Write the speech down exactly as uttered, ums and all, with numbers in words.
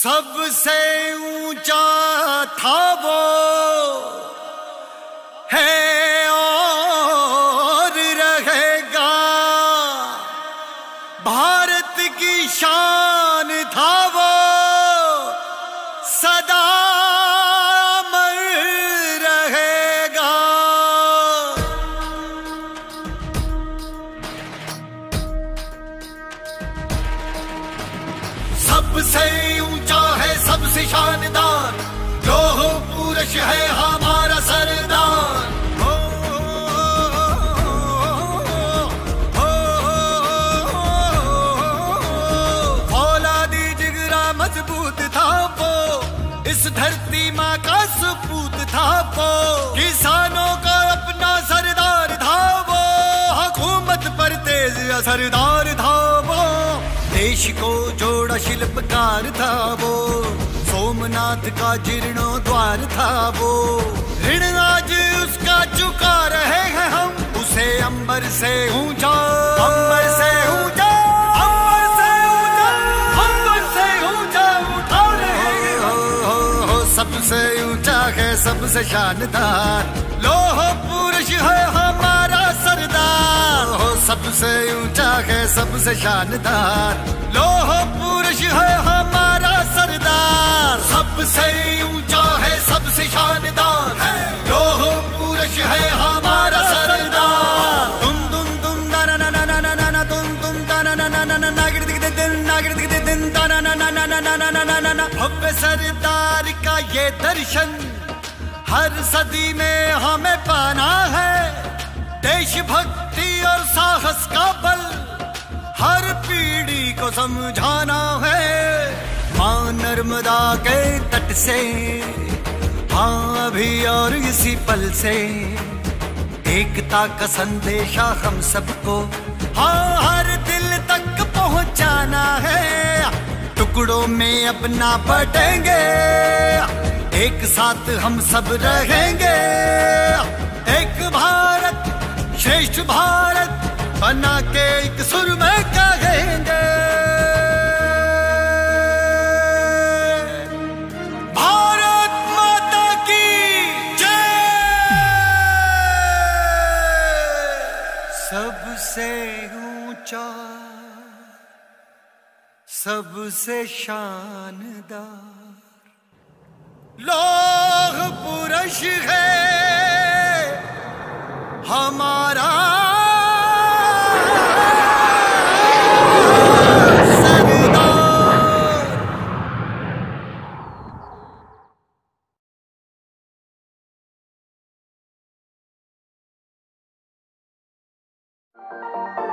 सबसे ऊंचा था वो है और रहेगा, भारत की शान था वो सदा अमर रहेगा। सबसे ऊंचा है सबसे शानदार, लोह पुरुष है हमारा सरदार। हो, हो, हो, औलादी जिगरा मजबूत था वो, इस धरती माँ का सपूत था वो, किसानों का अपना सरदार था वो, हुकूमत पर तेज असरदार था वो, देश को जोड़ा शिल्पकार था वो, सोमनाथ का जीर्णोद्वार था वो, ऋण आज उसका चुका रहे हैं हम, उसे अंबर से ऊंचा, अंबर से ऊंचा, अंबर से ऊंचा, अंबर से ऊंचा उठा रहे हैं हम। हो, हो, हो, सबसे ऊंचा है सबसे शानदार, लोह पुरुष है हमारा सरदार। हो, सबसे ऊंचा है सबसे शानदार, लोह पुरुष है हमारा सरदार। सबसे ऊंचा है सबसे शानदार, लोह पुरुष है हमारा सरदार। तुम तुम तुम ना ना ना ना ना ना ना तुम तुम ना ना ना ना ना नागिर दिख दिन नागिर दिख दिन ना ना ना ना ना ना ना ना ना ना ना। भव्य सरदार का ये दर्शन हर सदी में हमें पाना है, देशभक्ति और साहस का बल हर पीढ़ी को समझाना है। मां नर्मदा के तट से, हाँ अभी और इसी पल से, एकता का संदेशा हम सबको, हाँ हर दिल तक पहुंचाना है। टुकड़ों में अपना बटेंगे, एक साथ हम सब रहेंगे, एक भारत श्रेष्ठ भारत बना के एक सुर में कहेंगे। भारत माता की जय। सबसे ऊंचा सबसे शानदार लोह पुरुष है हमारा you